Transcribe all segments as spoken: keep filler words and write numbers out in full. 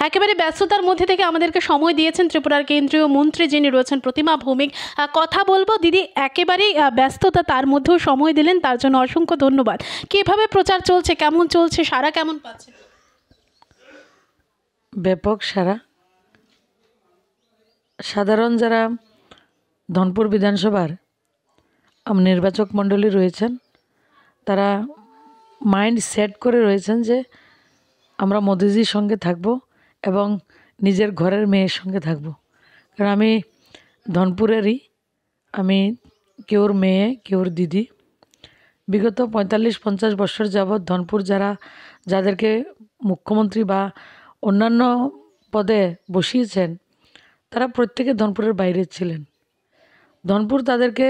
একেবারে ব্যস্ততার মধ্যে থেকে আমাদেরকে সময় দিয়েছেন ত্রিপুরার কেন্দ্রীয় মন্ত্রী যিনি রয়েছেন প্রতিমা ভৌমিক। কথা বলবো দিদি, একেবারেই ব্যস্ততা, তার মধ্যেও সময় দিলেন, তার জন্য অসংখ্য ধন্যবাদ। কিভাবে প্রচার চলছে, কেমন চলছে, সারা কেমন পাচ্ছেন? ব্যাপক সারা। সাধারণ যারা ধনপুর বিধানসভার নির্বাচক মণ্ডলী রয়েছেন তারা মাইন্ড সেট করে রয়েছেন যে আমরা মোদিজির সঙ্গে থাকব এবং নিজের ঘরের মেয়ের সঙ্গে থাকব। কারণ আমি ধনপুরেরই, আমি কেউর মেয়ে কেউর দিদি। বিগত পঁয়তাল্লিশ পঞ্চাশ বছর যাবৎ ধনপুর যারা যাদেরকে মুখ্যমন্ত্রী বা অন্যান্য পদে বসিয়েছেন তারা প্রত্যেকে ধনপুরের বাইরে ছিলেন। ধনপুর তাদেরকে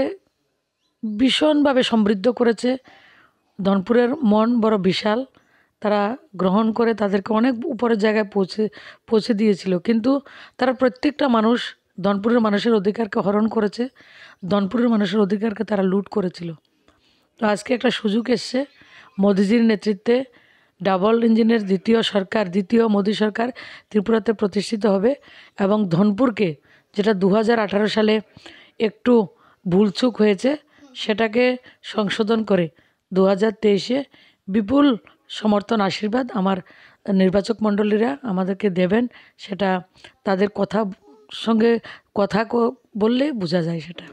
ভীষণভাবে সমৃদ্ধ করেছে। ধনপুরের মন বড় বিশাল, তারা গ্রহণ করে তাদেরকে অনেক উপরের জায়গায় পৌঁছে পৌঁছে দিয়েছিল। কিন্তু তারা প্রত্যেকটা মানুষ ধনপুরের মানুষের অধিকারকে হরণ করেছে, ধনপুরের মানুষের অধিকারকে তারা লুট করেছিল। তো আজকে একটা সুযোগ এসছে, মোদিজির নেতৃত্বে ডাবল ইঞ্জিনের দ্বিতীয় সরকার, দ্বিতীয় মোদি সরকার ত্রিপুরাতে প্রতিষ্ঠিত হবে এবং ধনপুরকে যেটা দু হাজার আঠারো সালে একটু ভুলচুক হয়েছে সেটাকে সংশোধন করে দু হাজার তেইশে বিপুল সমর্থন আশীর্বাদ আমার নির্বাচক মণ্ডলীরা আমাদেরকে দেবেন। সেটা তাদের কথা সঙ্গে কথা বললে বোঝা যায়। সেটা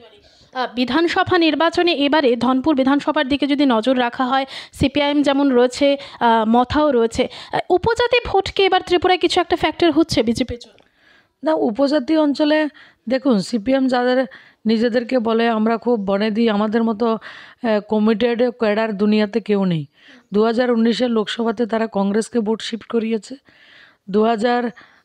বিধানসভা নির্বাচনে এবারে ধনপুর বিধানসভার দিকে যদি নজর রাখা হয়, সিপিআইএম যেমন রয়েছে, মথাও রয়েছে, উপজাতি ভোটকে এবার ত্রিপুরায় কিছু একটা ফ্যাক্টর হচ্ছে বিজেপির জন্য? না, উপজাতি অঞ্চলে দেখুন সিপিএম যাদের নিজেদেরকে বলে আমরা খুব বনে দিই, আমাদের মতো কমিটেড ক্যাডার দুনিয়াতে কেউ নেই। দু হাজার উনিশের লোকসভাতে তারা কংগ্রেসকে ভোট শিফট করিয়েছে। দু হাজার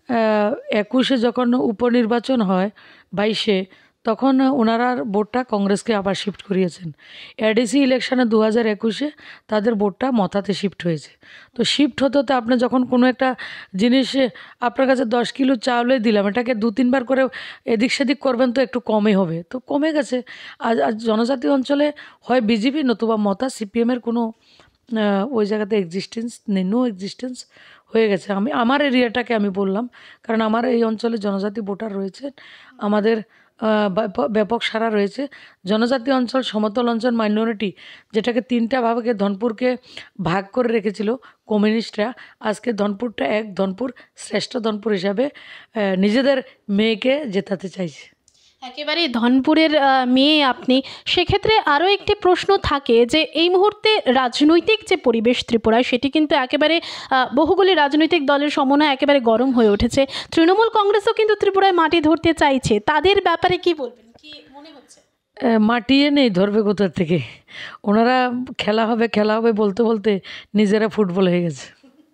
একুশে যখন উপনির্বাচন হয় বাইশে, তখন ওনারা ভোটটা কংগ্রেসকে আবার শিফট করিয়েছেন। এডিসি ইলেকশনে দু হাজার একুশে তাদের ভোটটা মথাতে শিফট হয়েছে। তো শিফট হতে হতে আপনি যখন কোনো একটা জিনিস আপনার কাছে দশ কিলো চাউলে দিলাম, এটাকে দু তিনবার করে এদিক সেদিক করবেন তো একটু কমই হবে, তো কমে গেছে। আজ আজ জনজাতি অঞ্চলে হয় বিজেপি নতুবা মথা, সিপিএমের কোনো ওই জায়গাতে এক্সিস্টেন্স নেই, নো এক্সিস্টেন্স হয়ে গেছে। আমি আমার এরিয়াটাকে আমি বললাম, কারণ আমার এই অঞ্চলে জনজাতি ভোটার রয়েছে, আমাদের ব্যাপক সারা রয়েছে। জনজাতি অঞ্চল, সমতল অঞ্চল, মাইনরিটি, যেটাকে তিনটা ভাগে ধনপুরকে ভাগ করে রেখেছিল কমিউনিস্টরা, আজকে ধনপুরটা এক, ধনপুর শ্রেষ্ঠ ধনপুর হিসাবে নিজেদের মেয়েকে জেতাতে চাইছে। একেবারে ধনপুরের মেয়ে আপনি, সেক্ষেত্রে আরও একটি প্রশ্ন থাকে যে এই মুহূর্তে রাজনৈতিক যে পরিবেশ ত্রিপুরায় সেটি কিন্তু একেবারে বহুগুলি রাজনৈতিক দলের সমন্বয়ে একেবারে গরম হয়ে উঠেছে। তৃণমূল কংগ্রেসও কিন্তু ত্রিপুরায় মাটি ধরতে চাইছে, তাদের ব্যাপারে কি বলবেন, কি মনে হচ্ছে? মাটিয়ে নেই, ধরবে কোথা থেকে? ওনারা খেলা হবে খেলা হবে বলতে বলতে নিজেরা ফুটবল হয়ে গেছে।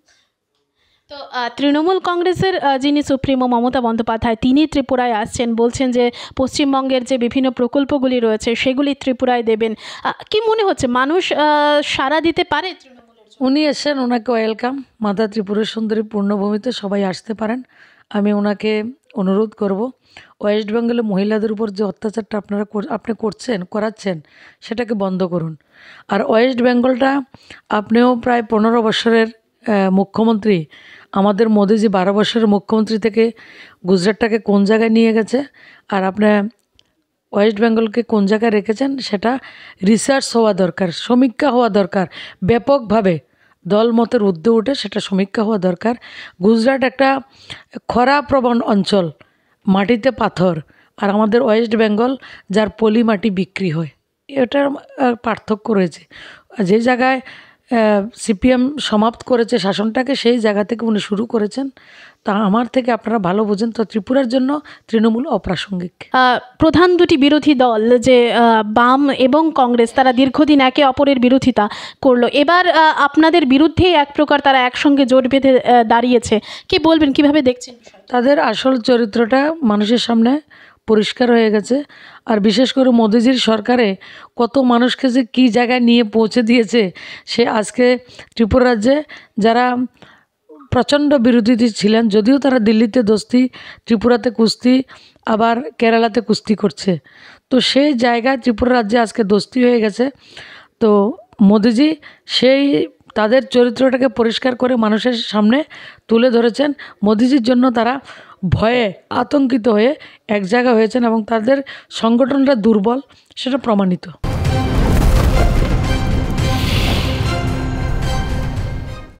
তো তৃণমূল কংগ্রেসের যিনি সুপ্রিমো মমতা বন্দ্যোপাধ্যায়, তিনি ত্রিপুরায় আসছেন, বলছেন যে পশ্চিমবঙ্গের যে বিভিন্ন প্রকল্পগুলি রয়েছে সেগুলি ত্রিপুরায় দেবেন। কি মনে হচ্ছে মানুষ সাড়া দিতে পারে তৃণমূলের? উনি এসেছেন, ওনাকে ওয়েলকাম। মাতা ত্রিপুরের সুন্দরী পূর্ণভূমিতে সবাই আসতে পারেন। আমি ওনাকে অনুরোধ করব, ওয়েস্ট বেঙ্গলে মহিলাদের উপর যে অত্যাচারটা আপনারা আপনি করছেন করাচ্ছেন সেটাকে বন্ধ করুন। আর ওয়েস্ট বেঙ্গলটা, আপনিও প্রায় পনেরো বছরের মুখ্যমন্ত্রী, আমাদের মোদিজি বারো বছরের মুখ্যমন্ত্রী থেকে গুজরাটটাকে কোন জায়গায় নিয়ে গেছে আর আপনার ওয়েস্ট বেঙ্গলকে কোন জায়গায় রেখেছেন সেটা রিসার্চ হওয়া দরকার, সমীক্ষা হওয়া দরকার ব্যাপকভাবে। দলমতের ঊর্ধ্বে উঠে সেটা সমীক্ষা হওয়া দরকার। গুজরাট একটা খরাপ্রবণ অঞ্চল, মাটিতে পাথর, আর আমাদের ওয়েস্ট বেঙ্গল যার পলি মাটি বিক্রি হয়, এটার পার্থক্য রয়েছে। যে জায়গায় সিপিএম সমাপ্ত করেছে শাসনটাকে, সেই জায়গা থেকে উনি শুরু করেছেন। তা আমার থেকে আপনারা ভালো বোঝেন। তো ত্রিপুরার জন্য তৃণমূল অপ্রাসঙ্গিক। প্রধান দুটি বিরোধী দল যে বাম এবং কংগ্রেস, তারা দীর্ঘদিন একে অপরের বিরোধিতা করলো, এবার আপনাদের বিরুদ্ধেই এক প্রকার তারা একসঙ্গে জোট বেঁধে দাঁড়িয়েছে। কি বলবেন, কিভাবে দেখছেন? তাদের আসল চরিত্রটা মানুষের সামনে পরিষ্কার হয়ে গেছে। আর বিশেষ করে মোদিজির সরকারে কত মানুষকে যে কী জায়গায় নিয়ে পৌঁছে দিয়েছে, সে আজকে ত্রিপুরা রাজ্যে যারা প্রচণ্ড বিরোধী ছিলেন, যদিও তারা দিল্লিতে দোস্তি, ত্রিপুরাতে কুস্তি, আবার কেরালাতে কুস্তি করছে, তো সেই জায়গায় ত্রিপুরা রাজ্যে আজকে দোস্তি হয়ে গেছে। তো মোদিজি সেই তাদের চরিত্রটাকে পরিষ্কার করে মানুষের সামনে তুলে ধরেছেন। মোদিজির জন্য তারা ভয়ে আতঙ্কিত হয়ে এক জায়গা হয়েছেন এবং তাদের সংগঠনটা দুর্বল, সেটা প্রমাণিত।